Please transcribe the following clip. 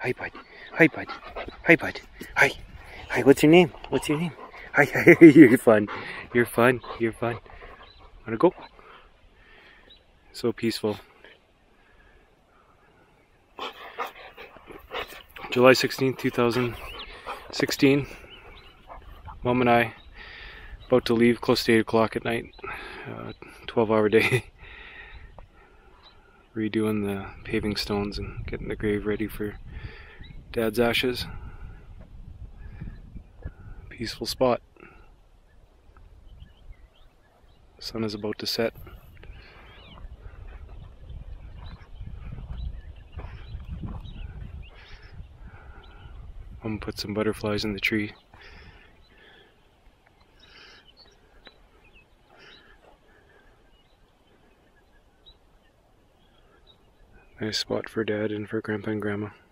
Hi, bud. Hi, bud. Hi, bud. Hi. Hi, what's your name? What's your name? Hi, hi. You're fun. You're fun. You're fun. Wanna go? So peaceful. July 16th, 2016. Mom and I about to leave close to 8 o'clock at night. 12-hour day. Redoing the paving stones and getting the grave ready for Dad's ashes. Peaceful spot. The sun is about to set. Mom put some butterflies in the tree. Nice spot for Dad and for Grandpa and Grandma.